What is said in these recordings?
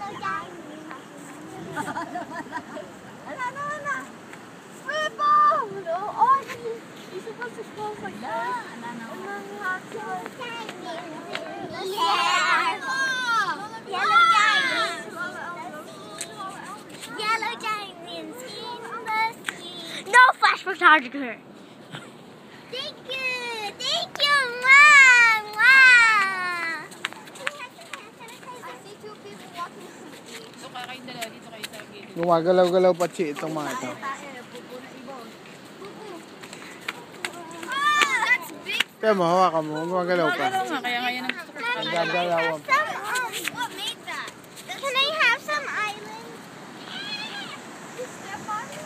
Ana. People! Oh, you're supposed to go like that. Yellow diamonds in the sea. No flash photographer. Thank you, Mom. Wow. I see two people walking the sea. Dito kayo dalawa, dito kayo sa gilid. Gumagalaw-galaw pa itong mga ito. That's big. Kaya mo, hawakan mo. Gumagalaw pa. Gumagalaw nga, kaya ngayon ang gusto ko. Ang gagalawan pa. What made that? Can I have some island? You step on it?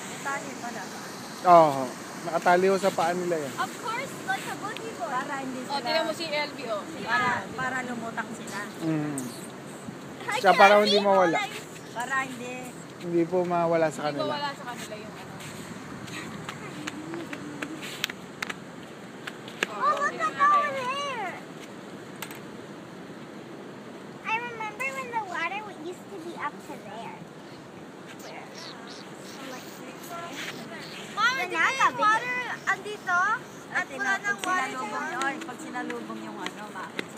Oo. Nakatali ko sa paa nila yan. Of course, like a boogie board. Para hindi O, sila, tingnan mo si LB, o. para lumutang sila. Siya para hindi mawala. Para hindi. Hindi po mawala sa Hindi ko kanila. wala sa kanila yung ano. Oh, look up over there. I remember when the water used to be up to there. Mama, di ba yung water andito? At wala Pag nang water sinalubong doon? pag sinalubong yung ano, makakit